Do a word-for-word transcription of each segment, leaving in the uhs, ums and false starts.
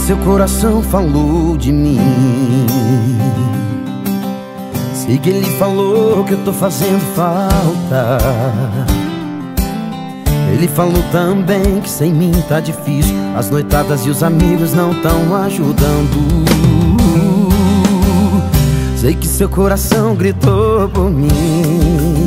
seu coração falou de mim. Sei que ele falou que eu tô fazendo falta. Ele falou também que sem mim tá difícil. As noitadas e os amigos não tão ajudando. Sei que seu coração gritou por mim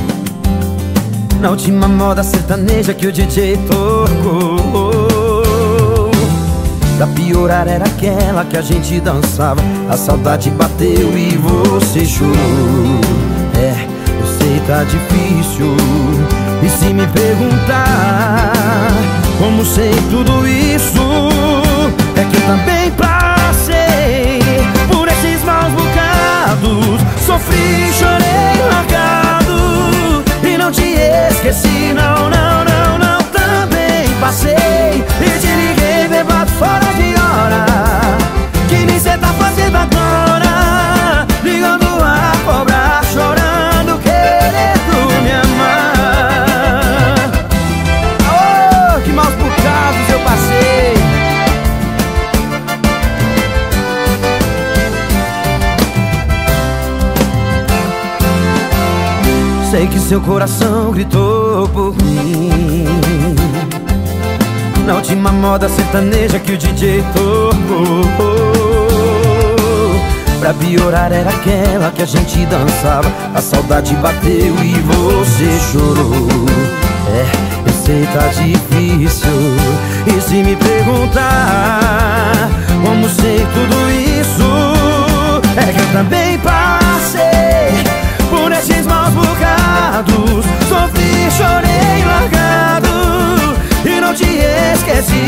na última moda sertaneja que o D J tocou. Pra piorar era aquela que a gente dançava. A saudade bateu e você chorou. É, eu sei tá difícil. E se me perguntar como sei tudo isso, é que eu também passei por esses maus bocados. Sofri, chorei, largado e não te esqueci, não, não, não, não. Também passei e te liguei bebado fora de hora. Que nem cê tá fazendo agora, ligando a cobrar, chorando, querendo me amar. Oh, que maus bocados eu passei. Sei que seu coração gritou por mim na última moda sertaneja que o D J tocou. Pra piorar era aquela que a gente dançava. A saudade bateu e você chorou. É, eu sei tá difícil. E se me perguntar como sei tudo isso, é que eu também passei por esses maus bocados. Sofri, chorei, largado e não te esqueci,